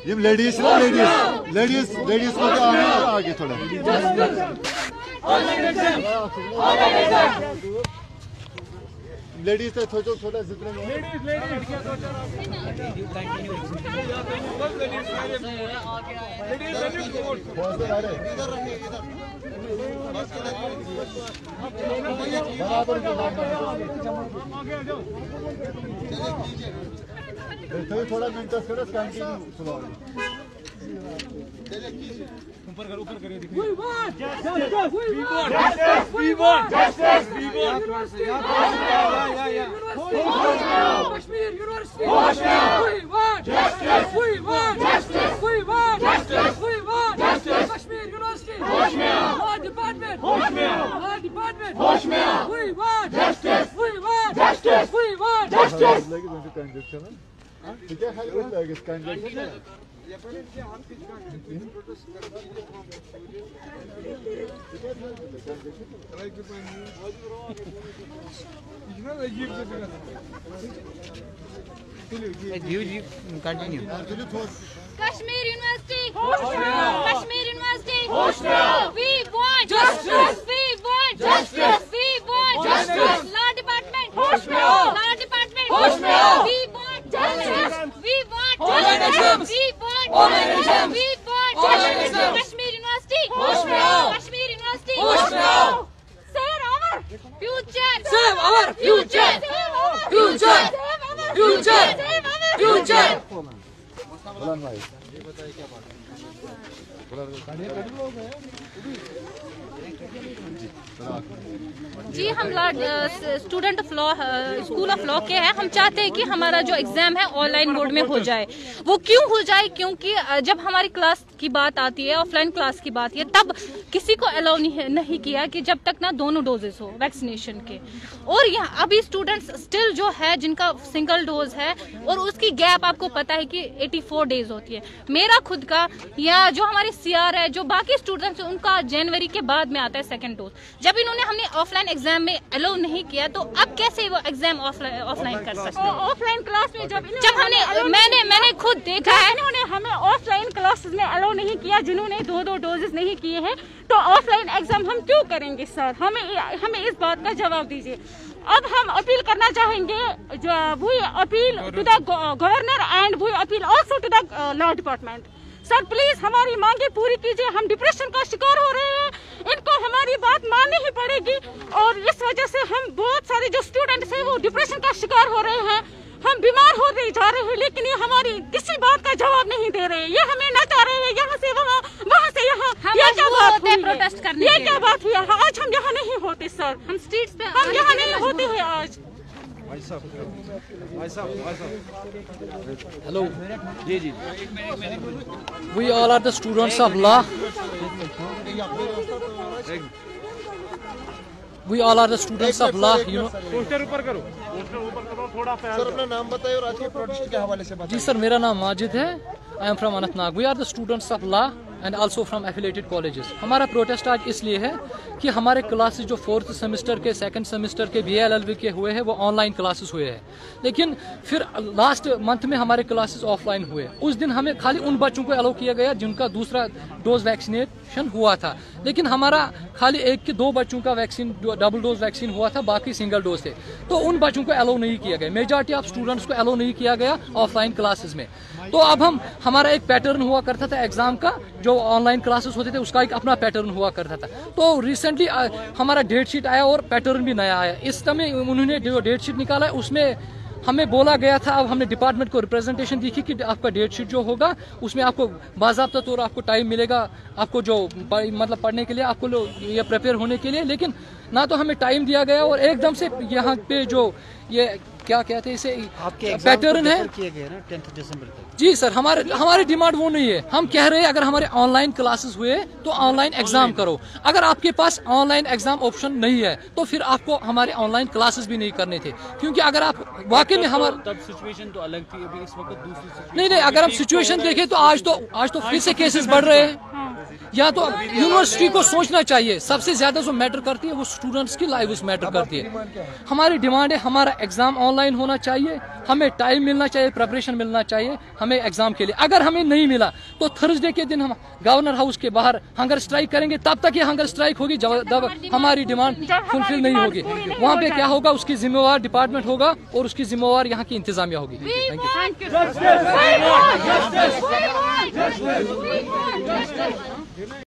ये लेडीज ना लेडीज को क्या आगे थोड़ा लेडीज तो थोड़ा जितने थोड़ा मिनट ऊपर करिए We want justice. We want justice. We want justice. We want justice. Kashmir University. We want justice. We want justice. We want justice. We want justice. Kashmir University. Law Department. Law Department. We want justice. We want justice. We want justice. क्या हाल है इस conjunction Continue. Kashmir University. Kashmir University. We want justice. We want justice. We want justice. Law Department. Law Department. We want justice. We want justice. We want justice. We want justice. Kashmir University. Kashmir University. Save our future. Save our future. Future. Future. Future. जी हम student of law school of law के हैं। हम चाहते हैं कि हमारा जो एग्जाम है ऑनलाइन मोड में हो जाए। वो क्यों हो जाए? क्योंकि जब हमारी क्लास की बात आती है, ऑफलाइन क्लास की बात है, तब किसी को अलाउ नहीं किया कि जब तक ना दोनों डोजेस हो वैक्सीनेशन के। और यहाँ अभी स्टूडेंट्स स्टिल जो है जिनका सिंगल डोज है और उसकी गैप आपको पता है कि 84 डेज होती है। मेरा खुद का या जो हमारे सीआर है, जो बाकी स्टूडेंट्स उनका जनवरी के बाद में आता है सेकंड डोज। जब इन्होंने हमने ऑफलाइन एग्जाम में अलाउ नहीं किया तो अब कैसे वो एग्जाम ऑफलाइन कर सकते हैं? ऑफलाइन क्लास में जब हमने मैंने खुद देखा है, इन्होंने हमें ऑफलाइन क्लासेस में अलाउ नहीं किया जिन्होंने 2 डोजेस नहीं किए हैं, तो ऑफलाइन एग्जाम हम क्यों करेंगे सर? हमें इस बात का जवाब दीजिए। अब हम अपील करना चाहेंगे, we appeal to the governor and we appeal also to the law department. Sir please हमारी मांगे पूरी कीजिए। हम डिप्रेशन का शिकार हो रहे हैं, इनको हमारी बात माननी ही पड़ेगी। और इस वजह से हम बहुत सारे जो स्टूडेंट्स हैं वो डिप्रेशन का शिकार हो रहे हैं। हम बीमार होते जा रहे हैं, लेकिन ये हमारी किसी बात का जवाब नहीं दे रहे। ये हमें नचा रहे हैं, यहाँ से वहाँ, वहाँ से यहाँ। ये क्या बात हुई? प्रोटेस्ट करने ये क्या बात हुई? आज हम यहाँ नहीं होते सर, हम स्ट्रीट्स पे हम यहाँ नहीं होते हैं आज। Hello. जी। We all are the students of law. We all are the students of law. You know. Poster ऊपर करो थोड़ा। सर अपना नाम बताइए और आज के प्रोटेस्ट के हवाले से बताइए। जी सर, मेरा नाम माजिद है। I am from Anantnag. We are the students of law and also from affiliated colleges. हमारा प्रोटेस्ट आज इसलिए है कि हमारे क्लासेस जो 4th सेमेस्टर के, 2nd सेमेस्टर के, BA-LLB के हुए हैं वो ऑनलाइन क्लासेस हुए हैं। लेकिन फिर लास्ट मंथ में हमारे क्लासेस ऑफलाइन हुए। उस दिन हमें खाली उन बच्चों को अलाउ किया गया जिनका दूसरा डोज वैक्सीनेशन हुआ था। लेकिन हमारा खाली 1 के 2 बच्चों का वैक्सीन डबल डोज वैक्सीन हुआ था, बाकी सिंगल डोज थे। तो उन बच्चों को अलाउ नहीं किया गया। मेजॉरिटी ऑफ स्टूडेंट्स को अलाउ नहीं किया गया ऑफलाइन क्लासेस में। तो अब हमारा एक पैटर्न हुआ करता था एग्जाम का, जो ऑनलाइन क्लासेस होते थे उसका एक अपना पैटर्न हुआ करता था। तो रिसेंटली हमारा डेट शीट आया और पैटर्न भी नया आया। इस समय उन्होंने जो डेट शीट निकाला है उसमें हमें बोला गया था, अब हमने डिपार्टमेंट को रिप्रेजेंटेशन दी कि आपका डेट शीट जो होगा उसमें आपको बाज़ाब्ता तौर आपको टाइम मिलेगा, आपको जो मतलब पढ़ने के लिए, आपको ये प्रिपेयर होने के लिए। लेकिन ना तो हमें टाइम दिया गया और एकदम से यहाँ पे जो ये क्या कहते हैं इसे पैटर्न है किए गए ना 10 दिसंबर तक। जी सर, हमारी डिमांड वो नहीं है। हम कह रहे हैं अगर हमारे ऑनलाइन क्लासेस हुए तो ऑनलाइन एग्जाम करो। अगर आपके पास ऑनलाइन एग्जाम ऑप्शन नहीं है तो फिर आपको हमारे ऑनलाइन क्लासेस भी नहीं करने थे, क्योंकि अगर आप वाकई में तब सिचुएशन तो अलग थी, अभी इस वक्त दूसरी नहीं। अगर हम सिचुएशन देखें तो आज तो फिर से केसेस बढ़ रहे हैं। या तो यूनिवर्सिटी को सोचना चाहिए, सबसे ज्यादा जो मैटर करती है वो स्टूडेंट्स की लाइफ मैटर करती है। हमारी डिमांड है हमारा एग्जाम ऑनलाइन होना चाहिए, हमें टाइम मिलना चाहिए, प्रिपरेशन मिलना चाहिए हमें एग्जाम के लिए। अगर हमें नहीं मिला तो थर्सडे के दिन हम गवर्नर हाउस के बाहर हंगर स्ट्राइक करेंगे। तब तक ये हंगर स्ट्राइक होगी जब हमारी डिमांड फुलफिल नहीं होगी। वहाँ पे क्या होगा, उसकी जिम्मेवार डिपार्टमेंट होगा और उसकी जिम्मेवार यहाँ की इंतजामिया होगी। Thank you.